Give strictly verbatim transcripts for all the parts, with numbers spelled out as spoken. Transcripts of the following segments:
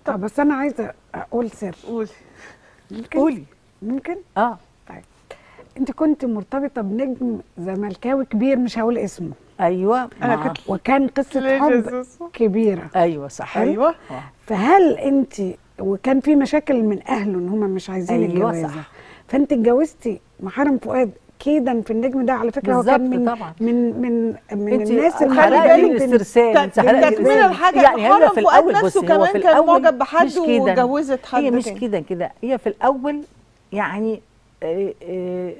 طب بس انا عايزه اقول سر. قولي. ممكن؟ قولي. ممكن؟ اه طيب انت كنت مرتبطه بنجم زملكاوي كبير مش هقول اسمه. ايوه أنا ما- كنت وكان قصه ليه حب جاسوسة؟ كبيره. ايوه صح. ايوه. آه. فهل انت وكان في مشاكل من اهله ان هم مش عايزين أيوة الجوازه، صح. فانت اتجوزتي محرم فؤاد كيدا في النجم ده؟ على فكره هو كان بالظبط من طبعا. من من من انت الناس خلي حرقتي بالك المعروفين. الاسترسال، انت حرقتي تكمله الاسترسال. الحاجه يعني هي محرم في فؤاد الاول نفسه بصي هو كمان في كان الاول معجب بحد مش كده. وجوزت حد هي مش تاني. كده كده هي في الاول يعني آه، آه،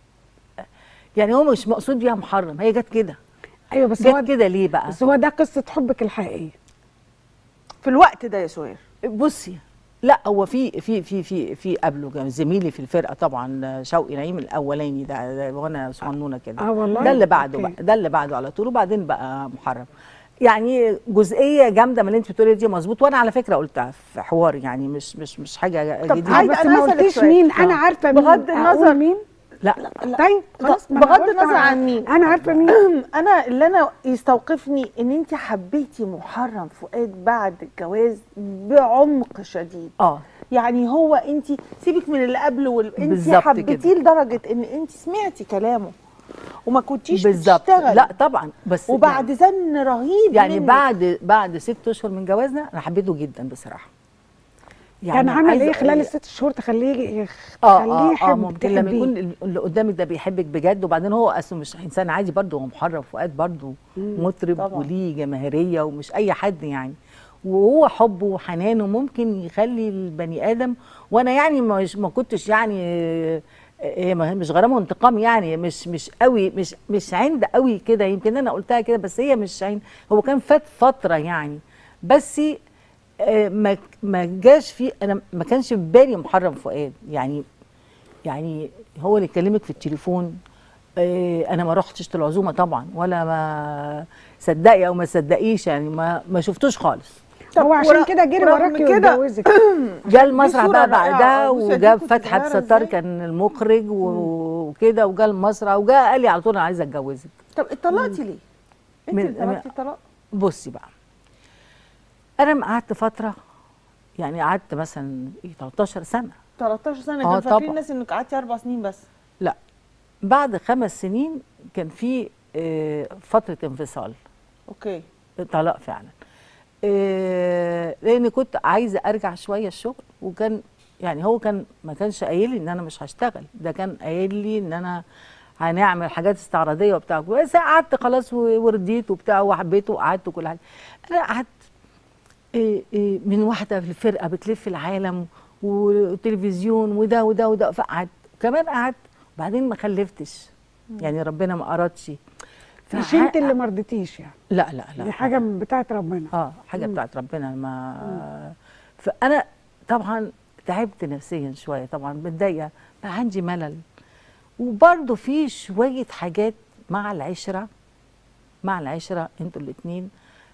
يعني هو مش مقصود بيها محرم، هي جت كده. ايوه بس هو جت كده ليه بقى؟ بس هو ده قصه حبك الحقيقيه في الوقت ده يا سهير. بصي لا هو في في في في في قبله كان زميلي في الفرقه طبعا شوقي نعيم الاولاني ده, ده وانا صغنونه كده. اه والله. ده اللي بعده أوكي. بقى ده اللي بعده على طول، وبعدين بقى محرم. يعني جزئيه جامده من اللي انت بتقولي دي مظبوط، وانا على فكره قلتها في حوار يعني مش مش مش حاجه طب جديده. عايزة بس أنا ما أسألك قلتيش سؤال. مين. انا آه. عارفه مين. بغض أقول النظر- مين. لا طيب خلاص ما أنا بغض قلت النظر أنا- عن مين. انا عارفه مين. انا اللي انا يستوقفني ان انت حبيتي محرم فؤاد بعد الجواز بعمق شديد. اه يعني هو انت سيبك من اللي قبله وال... انت بالظبط حبيتيه كده. لدرجه ان انت سمعتي كلامه وما كنتيش بالظبط. بتشتغلي. لا طبعا بس وبعد زن رهيب يعني منك. بعد بعد ست اشهر من جوازنا انا حبيته جدا بصراحه. كان عامل عايزة ايه خلال أقول- الست شهور تخليه يخ- اه تخليه اه اه يحب ممكن لما تحبيه؟ يكون اللي قدامك ده بيحبك بجد، وبعدين هو اصلا مش انسان عادي برضه، هو محرم فؤاد برضه مطرب طبعا. وليه جماهيريه ومش اي حد يعني. وهو حبه وحنانه ممكن يخلي البني ادم، وانا يعني مش ما كنتش يعني آه، آه، مش غرامه وانتقام يعني مش مش قوي مش مش عند قوي كده، يمكن انا قلتها كده بس هي مش عند. هو كان فات فتره يعني بس آه، ما ما جاش في انا ما كانش في بالي محرم فؤاد يعني. يعني هو اللي يكلمك في التليفون آه، انا ما رحتش العزومه طبعا ولا ما صدقي او ما صدقيش يعني ما ما شفتوش خالص. هو عشان ورا- كده جري ورغم وراكي كده- واتجوزك. جا المسرح صورة بقى رائعة. بعدها بصي وجاب أديكوا فتحي صغيرة بستار إزاي. كان المخرج و- وكده، وجا المسرح وجا قال لي على طول انا عايزه اتجوزك. طب اتطلقتي ليه؟ انت من- اللي طلبتي الطلاق؟ بصي بقى انا قعدت فتره يعني قعدت مثلا إيه تلتاشر سنه. تلتاشر سنه آه كان فاكرين طبعا. الناس انك قعدتي اربع سنين بس. لا بعد خمس سنين كان في آه، فتره انفصال، اوكي. طلاق فعلا. آه، لان كنت عايزه ارجع شويه الشغل، وكان يعني هو كان ما كانش قايل لي ان انا مش هشتغل، ده كان قايل لي ان انا هنعمل حاجات استعراضيه وبتاع، بس قعدت خلاص و- ورضيت وبتاع وحبيته وقعدت وكل حاجه. انا قعدت إيه إيه من واحده في الفرقه بتلف العالم وتلفزيون وده وده وده، فقعدت كمان قعدت بعدين ما خلفتش يعني ربنا ما ارادش. مش فح- انت اللي ما رضيتيش يعني، لا لا لا دي حاجه بتاعت ربنا. اه حاجه بتاعت ربنا ما. فانا طبعا تعبت نفسيا شويه، طبعا متضايقه، بقى عندي ملل، وبرضه في شويه حاجات مع العشره مع العشره انتوا الاثنين،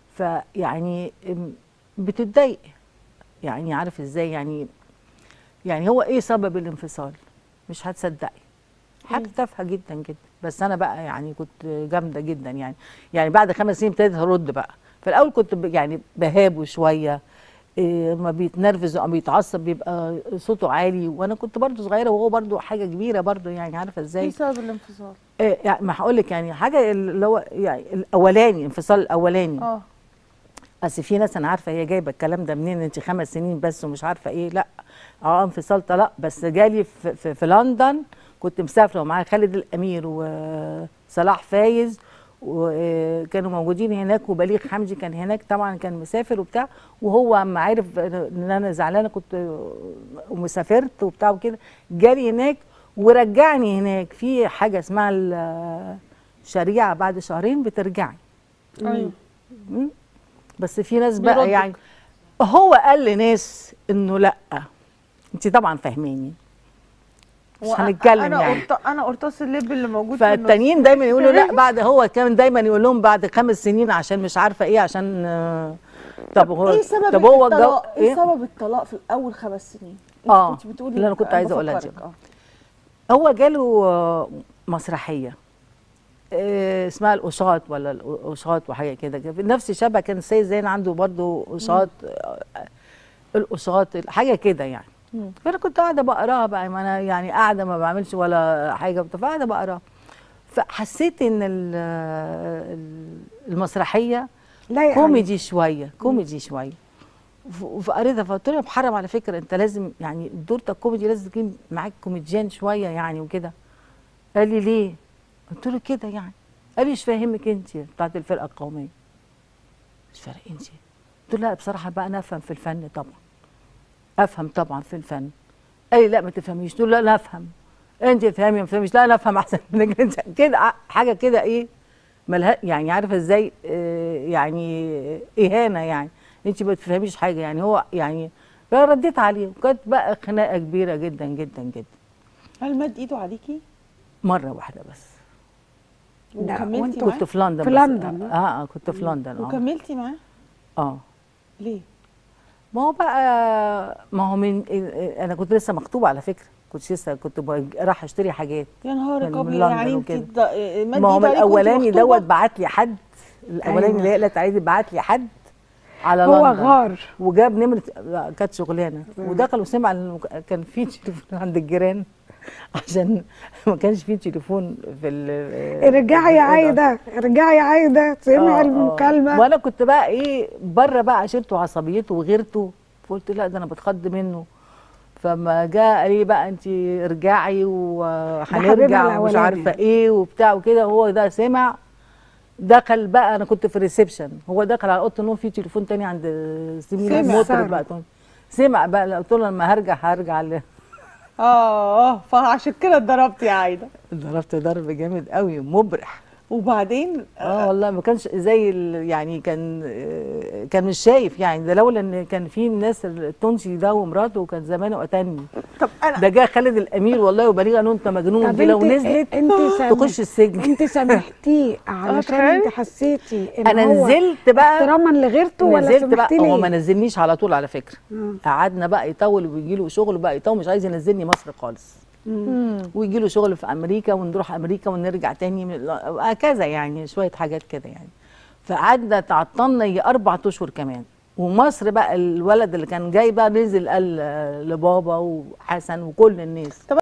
فيعني ام، بتتضايق يعني عارف ازاي يعني. يعني هو ايه سبب الانفصال؟ مش هتصدقي، حاجه تافهه جدا جدا، بس انا بقى يعني كنت جامده جدا يعني. يعني بعد خمس سنين ابتديت ارد بقى. في الاول كنت ب- يعني بهابه شويه، إيه ما بيتنرفز او بيتعصب بيبقى صوته عالي، وانا كنت برضو صغيره وهو برضو حاجه كبيره برضو يعني عارفه ايه ازاي. سبب الانفصال؟ إيه يعني ما هقول لك يعني حاجه اللي هو يعني الاولاني الانفصال الاولاني. اه اصل في ناس انا عارفه هي جايبه الكلام ده منين، انت خمس سنين بس ومش عارفه ايه. لا اه انفصال طلاق، بس جالي في, في, في لندن، كنت مسافره ومعايا خالد الامير وصلاح فايز وكانوا موجودين هناك، وبليغ حمدي كان هناك طبعا كان مسافر وبتاع، وهو اما عرف ان انا زعلانه كنت ومسافرت وبتاع وكده، جالي هناك ورجعني هناك في حاجه اسمها الشريعه، بعد شهرين بترجعي. ايوه. مم. بس في ناس بقى بيردك. يعني هو قال لناس انه لا، انت طبعا فاهماني مش وأ- هنتكلم انا يعني. قرط... انا قرطاس اللب اللي موجود في النص. فالتانيين دايما يقولوا لا بعد، هو كان دايما يقول لهم بعد خمس سنين عشان مش عارفه ايه عشان آه، طب هو ايه سبب طب هو الجو الطلاق؟ ايه سبب الطلاق في الاول خمس سنين؟ انت آه، كنت بتقولي اللي أنا كنت عايزة أقولها دي. بفكرك. اه هو جاله آه، مسرحيه آه، اسمها القشاط ولا القشاط وحاجه كده، نفس شبه كان السيد زين عنده برضو قشاط. آه، القشاط حاجه كده يعني. مم. فانا كنت قاعده بقراها بقى، ما انا يعني قاعده ما بعملش ولا حاجه، فقاعده بقراها. فحسيت ان ال- ال- المسرحيه لايق كوميدي شويه، كوميدي شويه. ف- فقريتها فقلت له يا محرم على فكره انت لازم يعني دورتك كوميدي لازم تجيب معاك كوميديان شويه يعني وكده. قال لي ليه؟ قلت له كده يعني. قال لي مش فاهمك انت بتاعت الفرقه القوميه. مش فارق انت. قلت له لا بصراحه بقى انا افهم في الفن طبعا. افهم طبعا في الفن. قال لي لا ما تفهميش. قلت له لا لا افهم. انت تفهمي ما تفهميش. لا انا افهم احسن منك انت كده ع- حاجه كده ايه ملها يعني عارفه ازاي آه، يعني اهانه يعني انت ما تفهميش حاجه يعني هو يعني. فرديت عليه وكانت بقى خناقه كبيره جدا جدا جدا. هل مد ايده عليكي مره واحده بس. ده وكملتي وانتوا معاه؟ كنت في لندن في بس. لندن. اه اه كنت في لندن اه وكملتي معاه اه ليه؟ ما هو بقى ما هو من انا كنت لسه مخطوبه على فكره، كنت لسه كنت بج- رايحه اشتري حاجات. يا نهارك من- من ابيض، لندن يعني انت وكده. د- مد ما هو ايده من عليكي وانت الاولاني مخطوبة؟ دوت بعت لي حد، الاولاني أيوة. اللي هي قالت عايز بعت لي حد على هو لندن غار. وجاب نمره. لا، كانت شغلانه ودخل وسمع إن كان في تليفون عند الجيران عشان ما كانش في تليفون في ال ارجعي يا عايده، ارجعي يا عايده، سمع آه، آه. المكالمه. وانا كنت بقى ايه بره بقى عشرته عصبيته وغيرته، فقلت لا ده انا بتخض منه. فما جاء قال لي بقى انت ارجعي حبيبها وهنرجع ومش الأولاني. عارفه ايه وبتاع وكده. هو ده سمع دخل بقى، انا كنت في الريسبشن، هو دخل على اوضه النوم في تليفون تاني عند زميل سمع. المطرب بقى. سمع بقى. قلت له لما هرجع هرجع ل- اه اه فعشان كده اتضربتي يا عايده. ضربت ضرب جامد قوي مبرح. وبعدين اه والله ما كانش زي ال- يعني كان آه، كان مش شايف يعني. ده لولا ان كان في الناس التونسي ده ومراته كان زمانه قتلني. طب انا ده جه خالد الامير والله وبليغه انه انت مجنون، طب دي لو انت- نزلت انت سامح- تخش السجن. انت سامحتيه علشان انت حسيتي ان انا هو نزلت بقى احتراما لغيرته ولا نزلت بقى. سامحتي هو ما ليه؟ نزلنيش على طول على فكره. آه. قعدنا بقى يطول ويجي له شغل بقى يطول، مش عايز ينزلني مصر خالص. ويجي له شغل في امريكا ونروح امريكا ونرجع تاني من- هكذا يعني شويه حاجات كده يعني. فقعدنا تعطلنا يجي اربع اشهر كمان. ومصر بقى الولد اللي كان جاي بقى نزل قال لبابا وحسن وكل الناس.